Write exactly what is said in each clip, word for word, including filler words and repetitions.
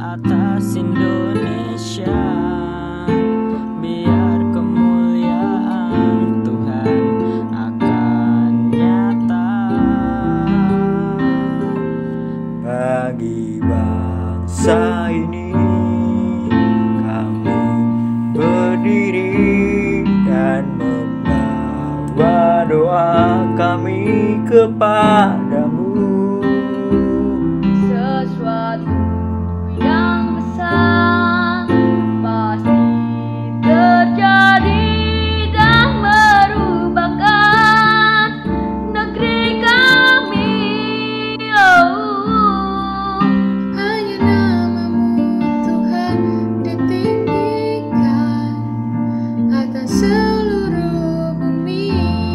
atas Indonesia, biar kemuliaan Tuhan akan nyata. Bagi bangsa ini kami berdiri dan membawa doa kami kepadamu. Sesuatu yang besar pasti terjadi dan merubahkan negeri kami. Oh, hanya namamu Tuhan ditinggikan atas seluruh bumi.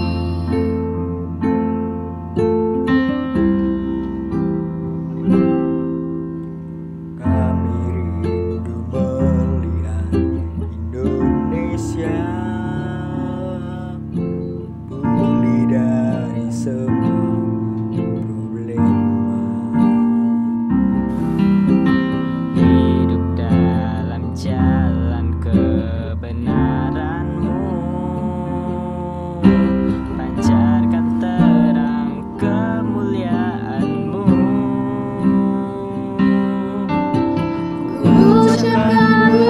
Kami rindu melihat Indonesia pulih dari semua problema. Hidup dalam jalan kebenaran-Mu, pancarkan terang kemuliaan-Mu. Ku ucapkan